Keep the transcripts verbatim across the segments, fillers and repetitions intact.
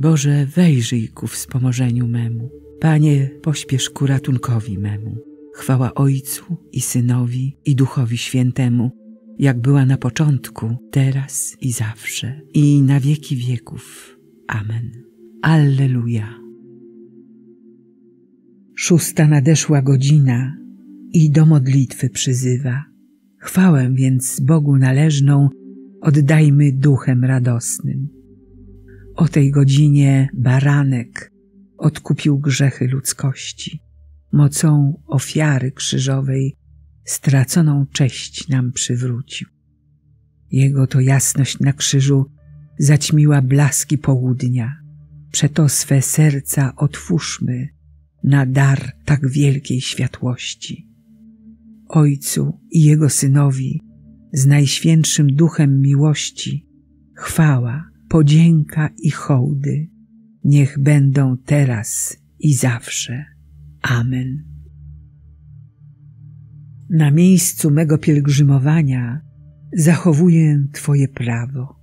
Boże, wejrzyj ku wspomożeniu memu. Panie, pośpiesz ku ratunkowi memu. Chwała Ojcu i Synowi i Duchowi Świętemu, jak była na początku, teraz i zawsze, i na wieki wieków. Amen. Alleluja. Szósta nadeszła godzina i do modlitwy przyzywa. Chwałę więc Bogu należną oddajmy duchem radosnym. O tej godzinie baranek odkupił grzechy ludzkości. Mocą ofiary krzyżowej straconą cześć nam przywrócił. Jego to jasność na krzyżu zaćmiła blaski południa. Przeto swe serca otwórzmy na dar tak wielkiej światłości. Ojcu i Jego Synowi z Najświętszym Duchem miłości chwała, podzięka i hołdy niech będą teraz i zawsze. Amen. Na miejscu mego pielgrzymowania zachowuję Twoje prawo.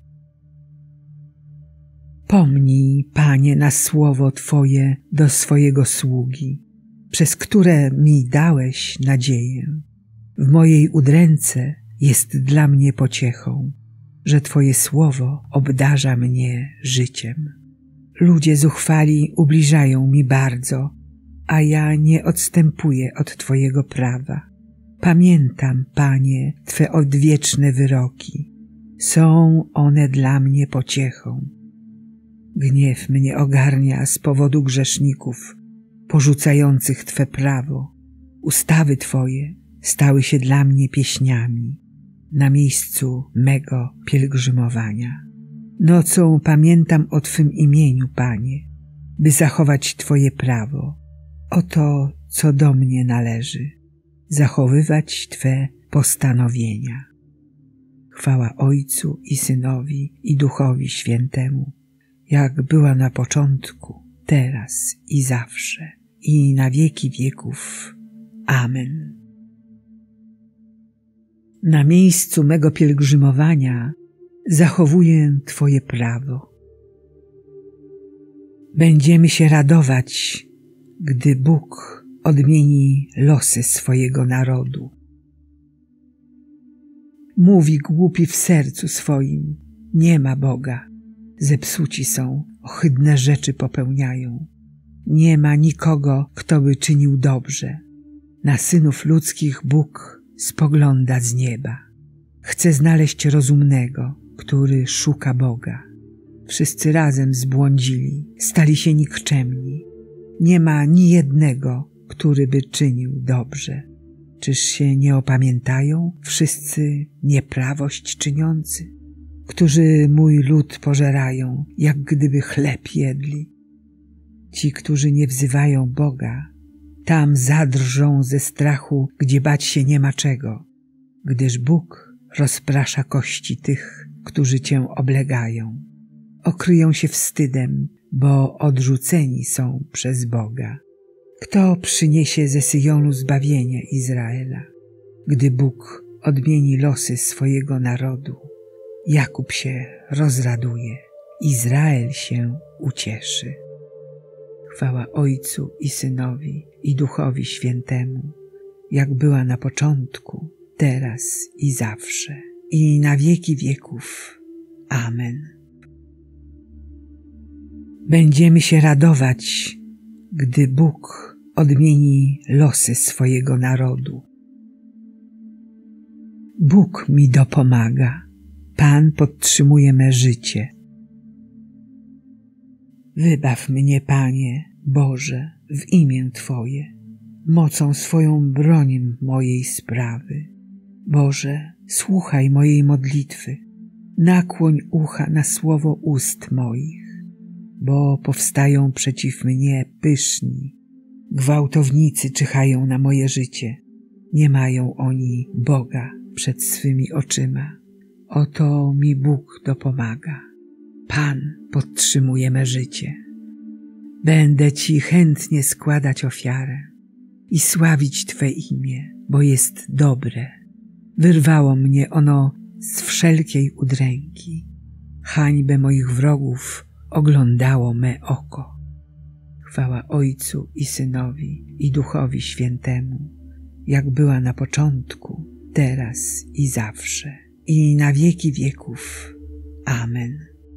Pomnij, Panie, na słowo Twoje do swojego sługi, przez które mi dałeś nadzieję. W mojej udręce jest dla mnie pociechą, że Twoje słowo obdarza mnie życiem. Ludzie zuchwali ubliżają mi bardzo, a ja nie odstępuję od Twojego prawa. Pamiętam, Panie, Twe odwieczne wyroki. Są one dla mnie pociechą. Gniew mnie ogarnia z powodu grzeszników, porzucających Twe prawo. Ustawy Twoje stały się dla mnie pieśniami na miejscu mego pielgrzymowania. Nocą pamiętam o Twym imieniu, Panie, by zachować Twoje prawo. Oto, co do mnie należy, zachowywać Twe postanowienia. Chwała Ojcu i Synowi i Duchowi Świętemu, jak była na początku, teraz i zawsze, i na wieki wieków. Amen. Na miejscu mego pielgrzymowania zachowuję Twoje prawo. Będziemy się radować, gdy Bóg odmieni losy swojego narodu. Mówi głupi w sercu swoim, nie ma Boga. Zepsuci są, ohydne rzeczy popełniają. Nie ma nikogo, kto by czynił dobrze. Na synów ludzkich Bóg spogląda z nieba. Chce znaleźć rozumnego, który szuka Boga. Wszyscy razem zbłądzili, stali się nikczemni. Nie ma ni jednego, który by czynił dobrze. Czyż się nie opamiętają wszyscy nieprawość czyniący, którzy mój lud pożerają, jak gdyby chleb jedli? Ci, którzy nie wzywają Boga, tam zadrżą ze strachu, gdzie bać się nie ma czego, gdyż Bóg rozprasza kości tych, którzy Cię oblegają. Okryją się wstydem, bo odrzuceni są przez Boga. Kto przyniesie ze Syjonu zbawienie Izraela, gdy Bóg odmieni losy swojego narodu? Jakub się rozraduje, Izrael się ucieszy. Chwała Ojcu i Synowi i Duchowi Świętemu, jak była na początku, teraz i zawsze, i na wieki wieków. Amen. Będziemy się radować, gdy Bóg odmieni losy swojego narodu. Bóg mi dopomaga, Pan podtrzymuje me życie. Wybaw mnie, Panie, Boże, w imię Twoje, mocą swoją broń mojej sprawy. Boże, słuchaj mojej modlitwy, nakłoń ucha na słowo ust moich, bo powstają przeciw mnie pyszni. Gwałtownicy czyhają na moje życie, nie mają oni Boga przed swymi oczyma. Oto mi Bóg dopomaga. Pan podtrzymuje me życie. Będę Ci chętnie składać ofiarę i sławić Twe imię, bo jest dobre. Wyrwało mnie ono z wszelkiej udręki. Hańbę moich wrogów oglądało me oko. Chwała Ojcu i Synowi, i Duchowi Świętemu, jak była na początku, teraz i zawsze, i na wieki wieków. Amen.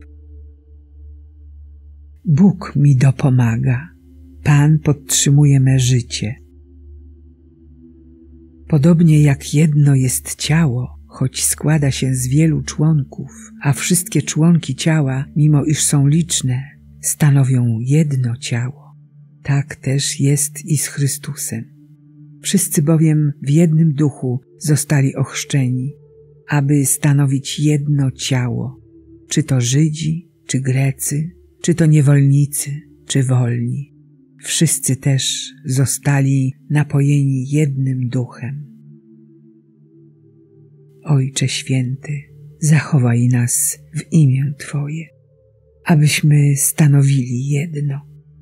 Bóg mi dopomaga, Pan podtrzymuje me życie. Podobnie jak jedno jest ciało, choć składa się z wielu członków, a wszystkie członki ciała, mimo iż są liczne, stanowią jedno ciało. Tak też jest i z Chrystusem. Wszyscy bowiem w jednym duchu zostali ochrzczeni, aby stanowić jedno ciało, czy to Żydzi, czy Grecy, czy to niewolnicy, czy wolni. Wszyscy też zostali napojeni jednym duchem. Ojcze Święty, zachowaj nas w imię Twoje, abyśmy stanowili jedno.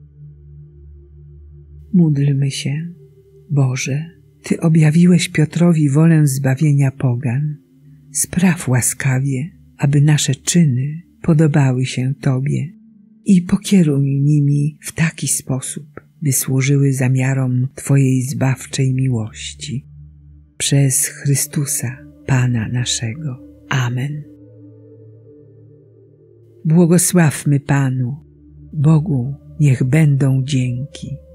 Módlmy się. Boże, Ty objawiłeś Piotrowi wolę zbawienia pogan. Spraw łaskawie, aby nasze czyny podobały się Tobie i pokieruj nimi w taki sposób, by służyły zamiarom Twojej zbawczej miłości. Przez Chrystusa, Pana naszego. Amen. Błogosławmy Panu, Bogu niech będą dzięki.